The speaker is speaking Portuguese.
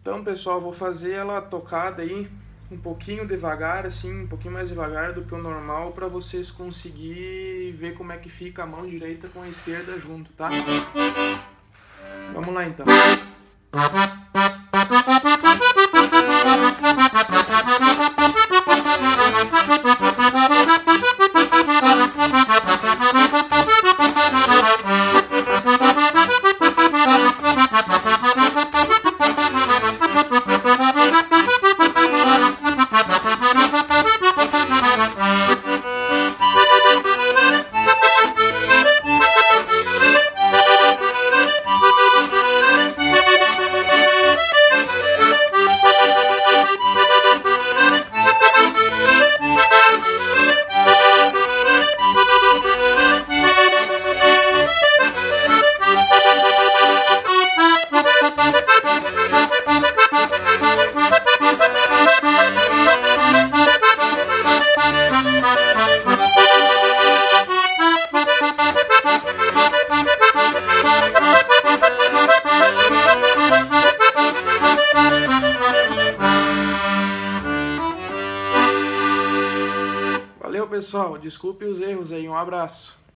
Então, pessoal, vou fazer ela tocada aí um pouquinho devagar, assim, um pouquinho mais devagar do que o normal, para vocês conseguirem ver como é que fica a mão direita com a esquerda junto, tá? Vamos lá então. Valeu, pessoal. Desculpe os erros aí. Um abraço.